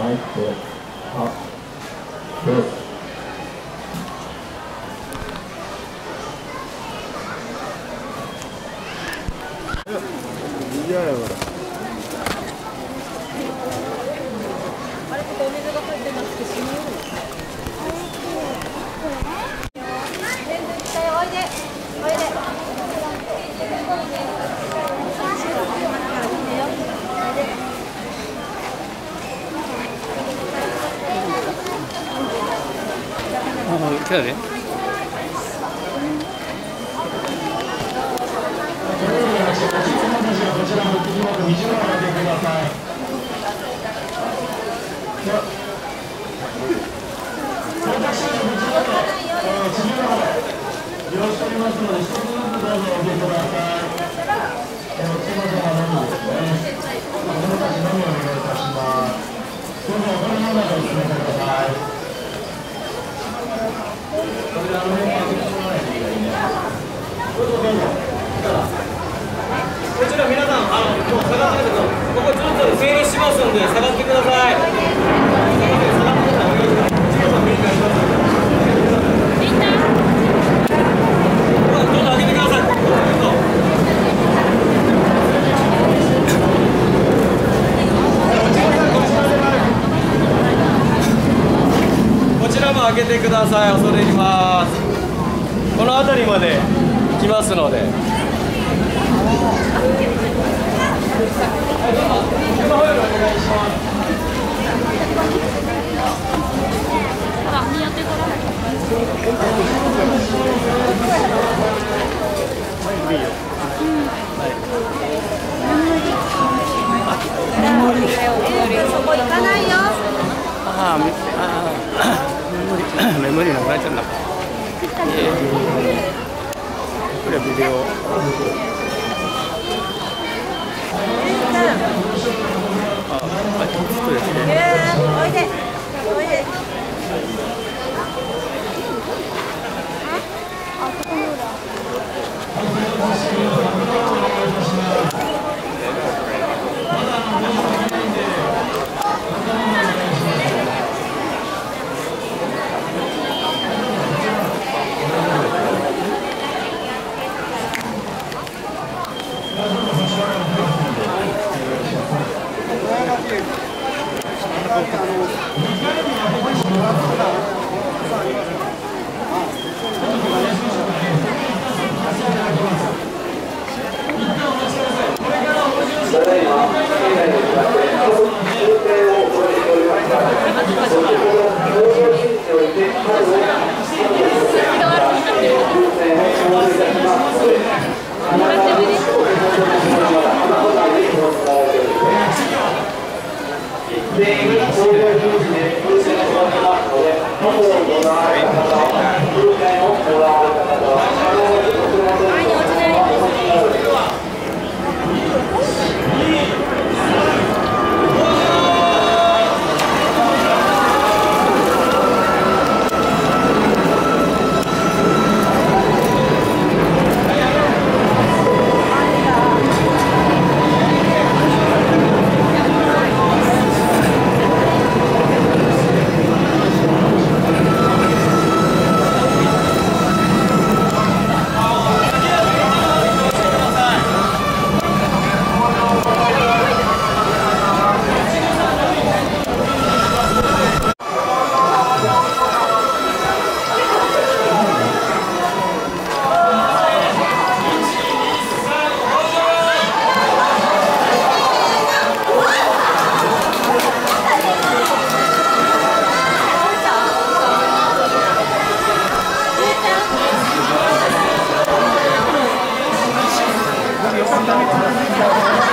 入ってです。 いややからあれここお水が入ってなくて死ぬよ。全然来たよ、おいでおいで。 来たで。 よろしくお願いしますので、一つずつどうぞお受けください。お父様のみですね。子供たちのみお願いいたします。どうぞお金の中を進めてください。これで面開けてもらわないといけないね。どうぞどうぞ。 こちら皆さん、もう下がってください。ここちょっと整理しますんで、下がってください。下がってください。お願いします。次のさん、メニューあります。こちらも開けてください。恐れ入ります。この辺りまで来ますので。 そこ行かないよ。 メモリなくなっちゃうんだ。これビデオ。 おいでおいで。あそこの裏。 Thank you.